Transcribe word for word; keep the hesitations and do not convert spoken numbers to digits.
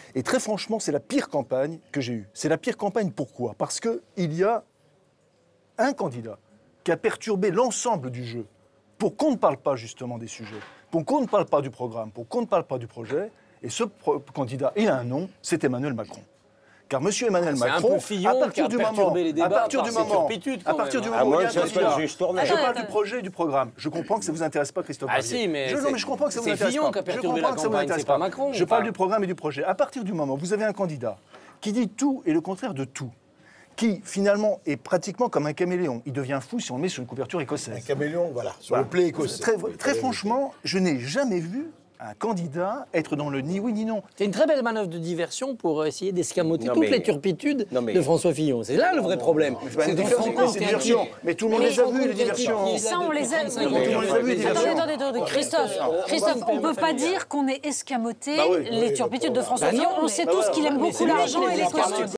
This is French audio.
Et très franchement, c'est la pire campagne que j'ai eue. C'est la pire campagne, pourquoi? Parce qu'il y a un candidat qui a perturbé l'ensemble du jeu pour qu'on ne parle pas justement des sujets, pour qu'on ne parle pas du programme, pour qu'on ne parle pas du projet. Et ce candidat, il a un nom, c'est Emmanuel Macron. Car M. Emmanuel ah, Macron, un peu Fillon, à partir du moment, les débats à partir du moment, à partir du moment où il y a un candidat, je parle du projet et du programme. Je comprends que ça ne vous intéresse pas, Christophe. Ah si, mais je, non, mais je comprends que ça vous intéresse Fillon pas. qui a Je perturbé comprends la que ça vous campagne, intéresse c'est pas pas. Macron. Je parle du programme et du projet. À partir du moment où vous avez un candidat qui dit tout et le contraire de tout, qui finalement est pratiquement comme un caméléon. Il devient fou si on le met sur une couverture écossaise. Un caméléon, voilà, sur voilà. le play écossais. Très, très franchement, je n'ai jamais vu un candidat être dans le ni oui ni non. C'est une très belle manœuvre de diversion pour essayer d'escamoter Non, toutes mais... les turpitudes mais... de François Fillon. C'est là le vrai problème. C'est des diversions. Mais tout le monde les a vues, les diversions. Ça, on les a vues. Tout le monde les a vues, les diversions. Attendez, attendez, attendez. Christophe, Christophe, on ne peut pas dire qu'on ait escamoté les turpitudes de François Fillon. On sait tous qu'il aime beaucoup l'argent et les costumes.